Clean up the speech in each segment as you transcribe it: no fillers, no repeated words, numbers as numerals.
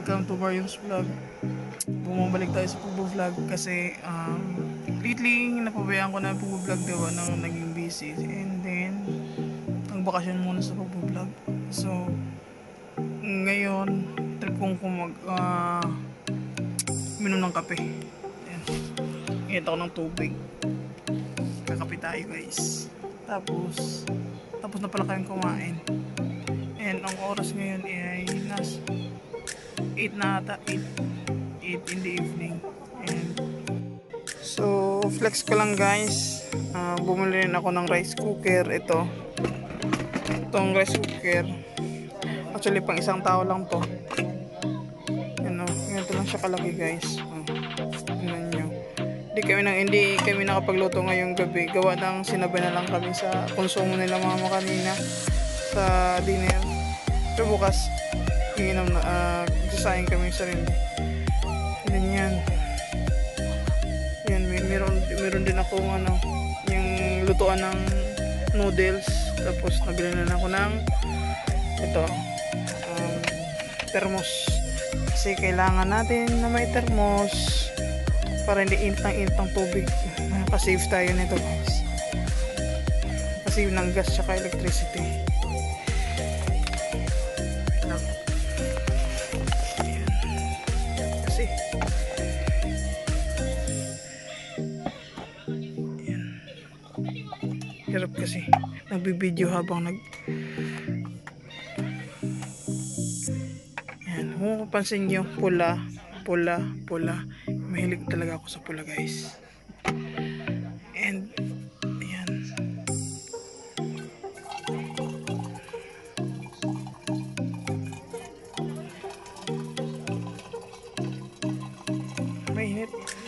welcome to Marium's Vlog. Bumabalik tayo sa pag-vlog kasi lately napabayaan ko na pag-vlog gawa ng naging busy, and then nagbakasyon muna sa pag-vlog. So ngayon trip kong minom ng kape. Ayan. Init ako ng tubig. Kakape tayo guys. Tapos na pala kayong kumain. And ang oras ngayon ay nas 8 na ata, 8 in the evening. And so flex ko lang guys, bumili rin ako ng rice cooker. Itong rice cooker actually pang isang tao lang to. Ganito lang siya kalaki guys. Tingnan nyo, hindi kami nakapagluto ngayong gabi gawa ng sinabay na lang kami sa konsumo nila mama kanina sa dinner. Pero bukas sasayang kami sa sarili. Ganyan. Yan, meron din ako yung lutuan ng noodles. Tapos nabili na ako ng thermos. Kasi kailangan natin na may thermos para hindi init ng tubig. Nakasave tayo nito guys. Kasi ng gas tsaka electricity. Hirap kasi nagbibideo habang Yan, kung mapapansin nyo, pula. Mahilig talaga ako sa pula guys. And ayan, mainit.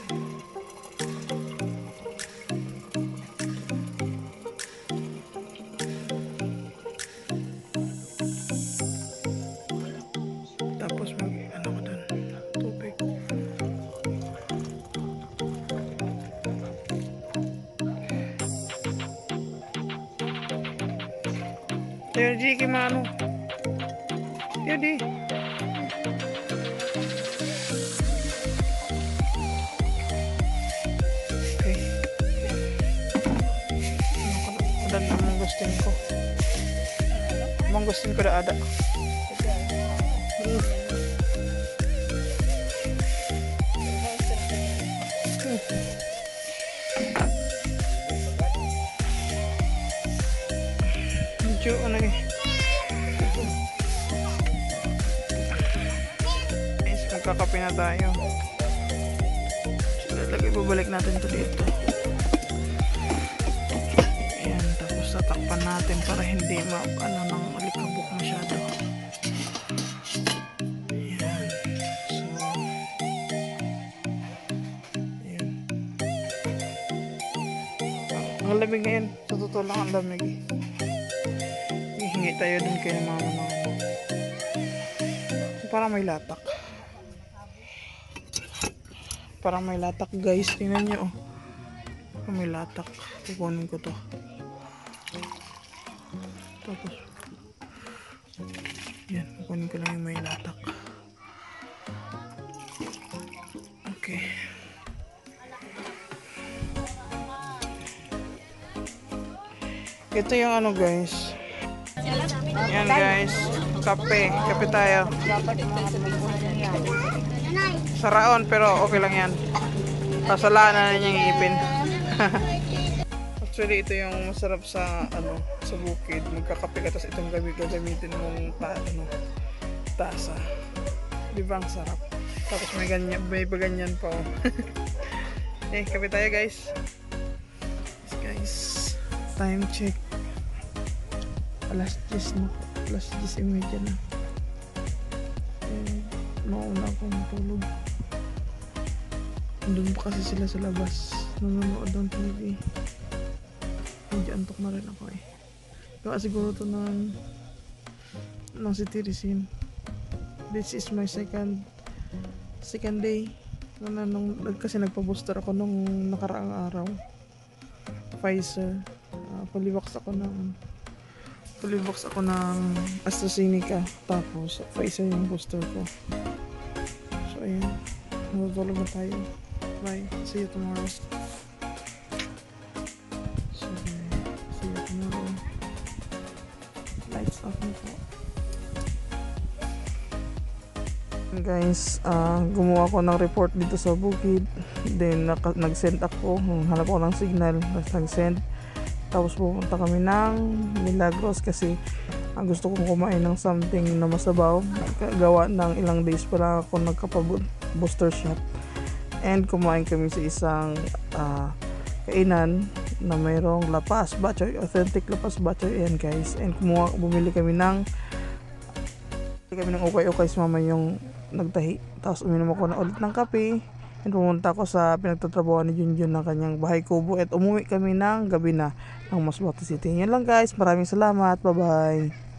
Tapos ko dun, tubig. Tayo di kimano. Tayo di. Okay. Udan na mangustin ko. Mangustin ko na ada. Medyo magkakape na tayo. Ibabalik natin to dito. Ayan, tapos tatakpan natin para hindi ng alikabok masyado. Ayan. So ayan. Ang lamig ngayon, sa totoo lang ang lamig eh. Hingi tayo dun kay mama na parang may latak guys, tingnan nyo parang may latak. Kukunin ko to, tapos yan, kukunin ko lang yung may latak. Okay, ito yung guys. Yan guys, kape tayo. Saraon pero okay lang yan. Pasalaan na niyang ipin. Actually ito yung masarap sa sa bukid. Magkakape ka tapos itong gagamitin mong tasa. Di ba ang sarap? Tapos may ganyan pa. Okay, kape tayo guys. Yes, guys, time check. Alas 10 na. Alas 10:30 na. Nauna akong matulog. Doon pa kasi sila sa labas. Nanonood ng TV. Medyo antok na rin ako eh. Kaya siguro ito ng si Tirisin. This is my second day. Kasi nagpa-booster ako nung nakaraang araw. Pfizer. Pulibox ako ng AstraZeneca, tapos Pfizer yung booster ko. ayun. Matutulog na tayo. Bye. See you tomorrow. Sige. See you tomorrow. Lights off na po. Guys, gumawa ko ng report dito sa bukid. Then nag-send ako, hanap ko ng signal, tapos nag-send. Tapos pupunta kami ng Milagros kasi gusto kong kumain ng something na masabaw. Gawa ng ilang days pa lang ako nagkapa-booster shot. And kumain kami sa isang kainan na mayroong lapas bachoy, authentic lapas bachoy. Ayan guys, and bumili kami ng ukay-ukay sa mama yung nagtahi. Tapos uminom ako na ulit ng kape. And pumunta ako sa pinagtatrabaho ni Junjun ng kanyang bahay kubo. At umuwi kami ng gabi na ng Masbate City. Yan lang guys. Maraming salamat. Bye bye.